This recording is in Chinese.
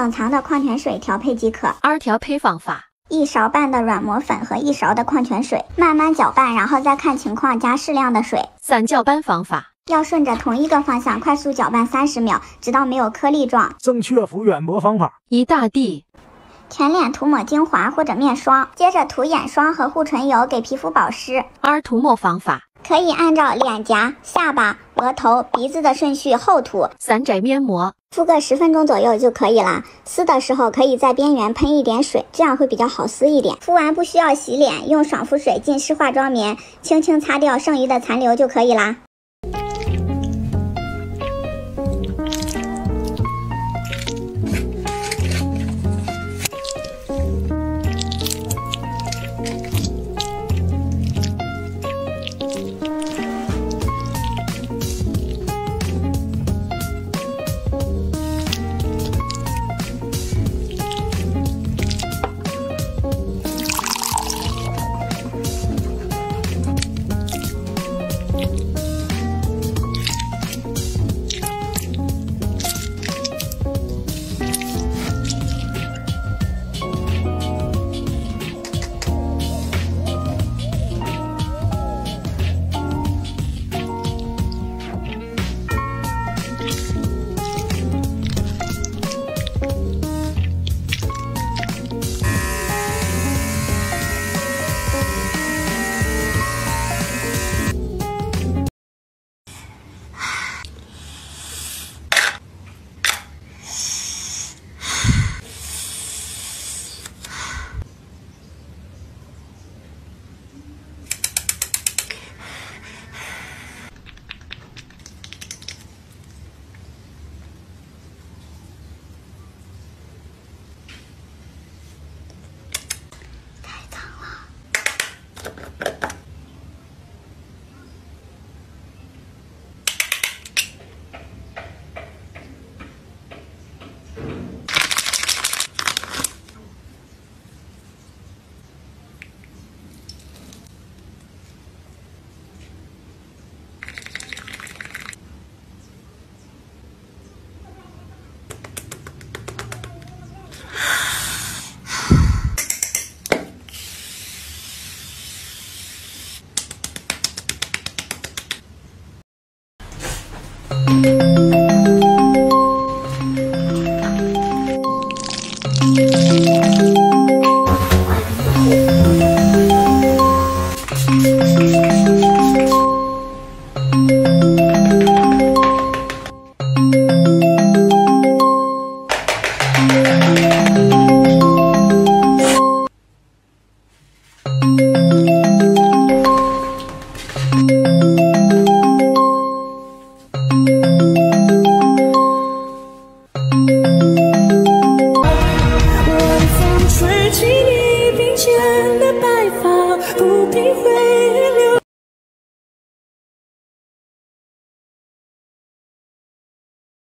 冷藏的矿泉水调配即可。 2调配方法 ：1勺半的软磨粉和1勺的矿泉水，慢慢搅拌，然后再看情况加适量的水。 3搅拌方法： 要顺着同一个方向快速搅拌30秒，直到没有颗粒状。 正确敷软膜方法： 一大滴。 全脸涂抹精华或者面霜，接着涂眼霜和护唇油给皮肤保湿。 2涂抹方法： 可以按照脸颊、下巴、额头、鼻子的顺序后涂。 3摘面膜， 敷个10分钟左右就可以了。撕的时候可以在边缘喷一点水，这样会比较好撕一点。敷完不需要洗脸，用爽肤水浸湿化妆棉，轻轻擦掉剩余的残留就可以啦。 晚风吹起你鬓间的白发，不必回